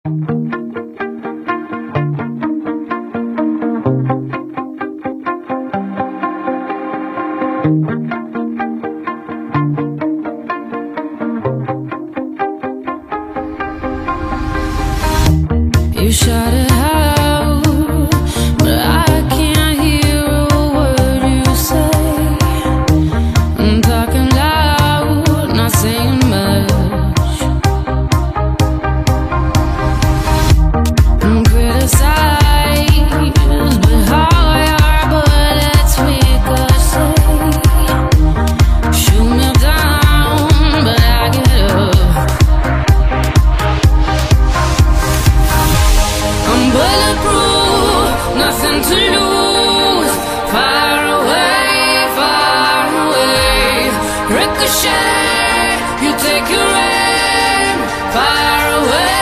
You shout it out, but I can't hear a word you say. I'm talking loud, not saying much. I'm criticized, but how your bullets ricochet. Shoot me down, but I get up. I'm bulletproof, nothing to lose. Far away, ricochet. You take your aim. Far away.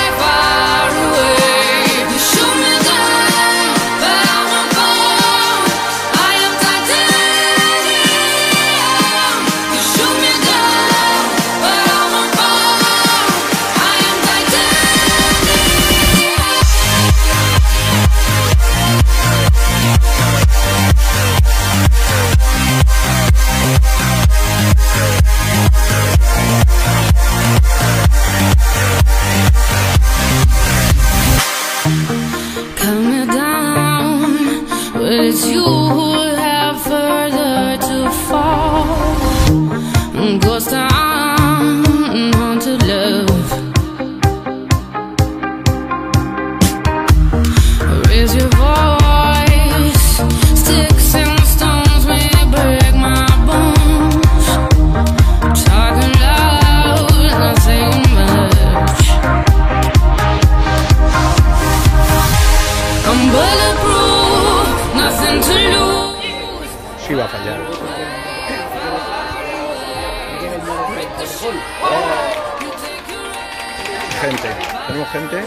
You shoot me down, but I won't fall. I am titanium. You shoot me down, but I won't fall. I am titanium. Cut me down, but it's you who have further to fall. Ghost town, haunted love. Raise your voice, sticks and stones may break my bones. Talking loud, not saying much. I'm bulletproof, nothing to lose. Sí va a fallar. Gente, tenemos gente.